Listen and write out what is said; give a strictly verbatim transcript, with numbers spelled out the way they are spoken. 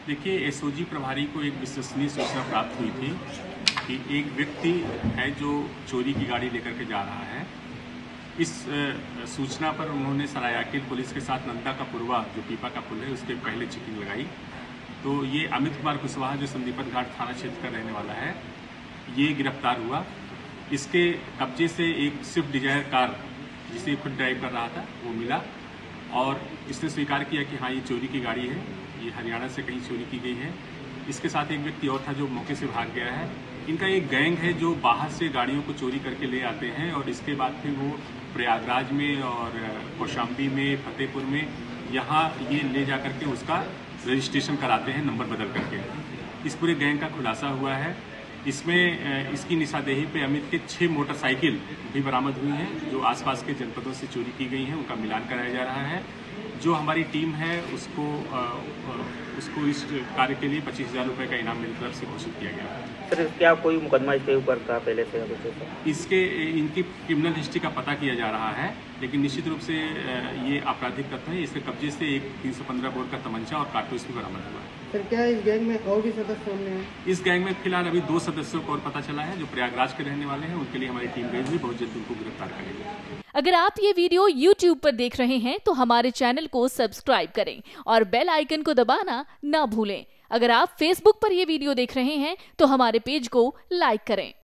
देखिए, एसओजी प्रभारी को एक विश्वसनीय सूचना प्राप्त हुई थी कि एक व्यक्ति है जो चोरी की गाड़ी लेकर के जा रहा है। इस सूचना पर उन्होंने सरायकेला पुलिस के साथ नंदा का पूर्वा जो पीपा का पुल है उसके पहले चेकिंग लगाई। तो ये अमित कुमार कुशवाहा जो संदीपत घाट थाना क्षेत्र का रहने वाला है, ये गिरफ्तार हुआ। इसके कब्जे से एक स्विफ्ट डिजायर कार जिसे खुद ड्राइव कर रहा था वो मिला और इसने स्वीकार किया कि हाँ ये चोरी की गाड़ी है, ये हरियाणा से कहीं चोरी की गई है। इसके साथ एक व्यक्ति और था जो मौके से भाग गया है। इनका एक गैंग है जो बाहर से गाड़ियों को चोरी करके ले आते हैं और इसके बाद फिर वो प्रयागराज में और कौशाम्बी में, फतेहपुर में यहाँ ये ले जा करके उसका रजिस्ट्रेशन कराते हैं नंबर बदल करके। इस पूरे गैंग का खुलासा हुआ है। इसमें इसकी निशानदेही पे अमित के छह मोटरसाइकिल भी बरामद हुई हैं जो आसपास के जनपदों से चोरी की गई हैं, उनका मिलान कराया जा रहा है। जो हमारी टीम है उसको आ, आ, उसको इस कार्य के लिए पच्चीस हजार रुपये का इनाम मेरी तरफ से घोषित किया गया है। सर, क्या कोई मुकदमा इसके ऊपर था पहले से? इसके इनकी क्रिमिनल हिस्ट्री का पता किया जा रहा है, लेकिन निश्चित रूप से ये आपराधिक तत्व है। इसके कब्जे से एक तीन सौ पंद्रह बोर का तमंचा और कारतूस भी बरामद हुआ है। सर, क्या इस गैंग में और भी सदस्य सामने हैं? इस गैंग में फिलहाल अभी दो सदस्यों को और पता चला है जो प्रयागराज के रहने वाले हैं। उनके लिए हमारी टीम गई हुई, बहुत जल्द उनको गिरफ्तार करेगी। अगर आप ये वीडियो यूट्यूब पर देख रहे हैं तो हमारे चैनल को सब्सक्राइब करें और बेल आइकन को दबाना ना भूलें। अगर आप फेसबुक पर ये वीडियो देख रहे हैं तो हमारे पेज को लाइक करें।